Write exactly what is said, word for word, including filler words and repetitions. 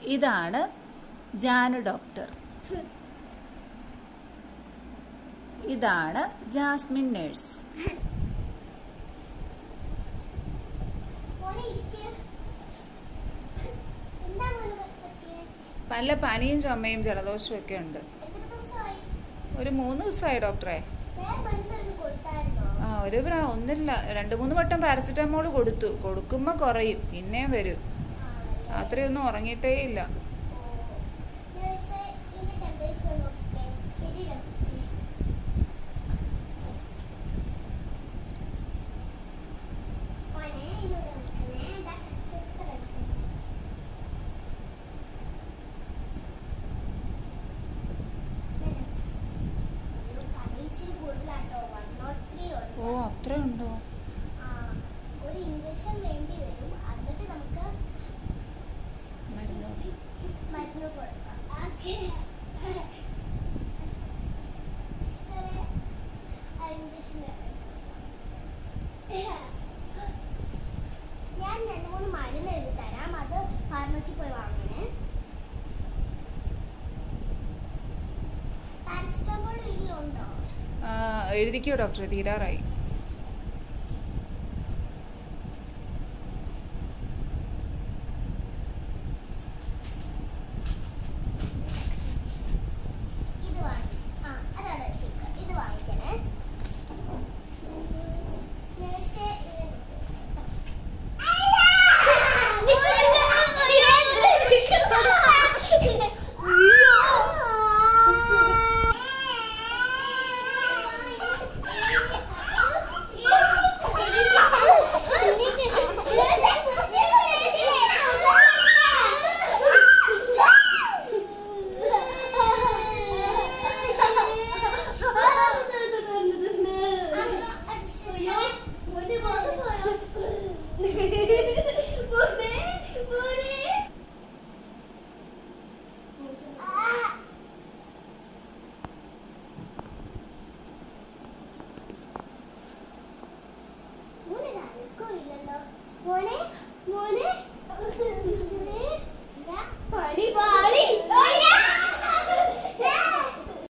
ഇതാണ് ജാനു ഡോക്ടർ. ഇതാണ് Jasmine nurse. പല പനിയും ചുമയും ജലദോഷവും ഒക്കെ ഉണ്ട്. ഒരു മൂന്ന് ദിവസമായി ഡോക്ടറെ. ആ ഒരു ഒന്നില്ല രണ്ടു മൂന്ന് വട്ടം പാരസിറ്റമോൾ കൊടുത്തു. കൊടുക്കുമ്പോ കുറയും, പിന്നെയും വരും. രാത്രിയൊന്നും ഉറങ്ങിയിട്ടേ ഇല്ല. ഓ അത്രയുണ്ടോ? ഒരു ഇഞ്ചക്ഷൻ വേണ്ടി വരും. എന്നിട്ട് നമുക്ക് മരുന്ന് മരുന്ന് കൊടുക്കാം. ഞാൻ രണ്ട് മൂന്ന് മരുന്ന് എഴുതി തരാം. അത് ഫാർമസി പോയി വാങ്ങണേ. പാരസിറ്റമോൾ വീട്ടിലുണ്ടോ? എഴുതിക്കോ ഡോക്ടറെ, തീരാറായി. മോനെ മോനെ